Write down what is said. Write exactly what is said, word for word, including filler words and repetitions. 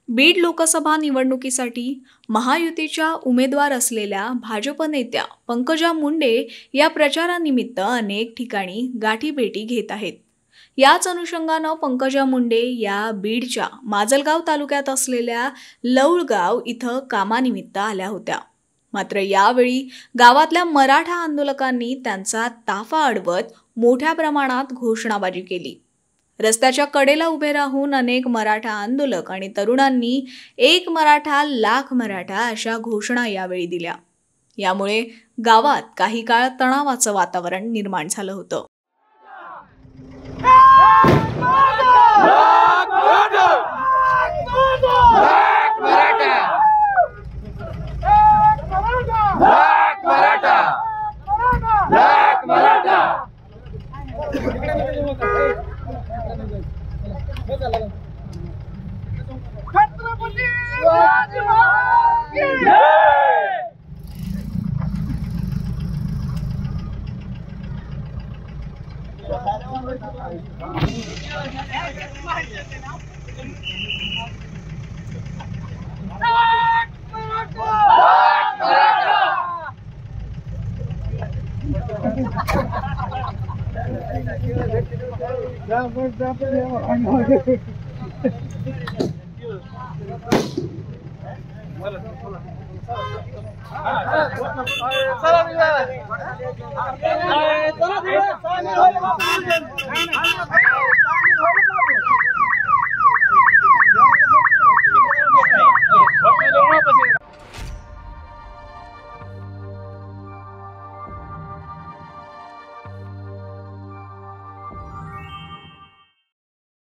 बीड लोकसभा निवडणुकीसाठी महायुतीच्या उमेदवार असलेल्या भाजप नेत्या पंकजा मुंडे या प्रचारानिमित्त अनेक ठिकाणी गाठीभेटी घेत आहेत। याच अनुषंगाने पंकजा मुंडे या बीडच्या माजलगाव तालुक्यात असलेल्या लौळगाव इथं कामानिमित्त आल्या होत्या। मात्र यावेळी गावातल्या मराठा आंदोलकांनी त्यांचा ताफा अडवत मोठ्या प्रमाणात घोषणाबाजी केली। रस्त्याच्या कडेला उभे राहून अनेक मराठा आंदोलक आणि तरुणांनी एक मराठा लाख मराठा अशा घोषणा यावेळी दिल्या। यामुळे गावात काही काळ तणावाचं वातावरण निर्माण झालं होतं। चला